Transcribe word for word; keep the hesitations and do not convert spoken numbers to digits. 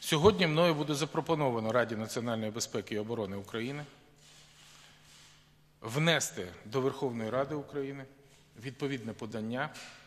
Сьогодні мною буде запропоновано Раді національної безпеки і оборони України внести до Верховної Ради України відповідне подання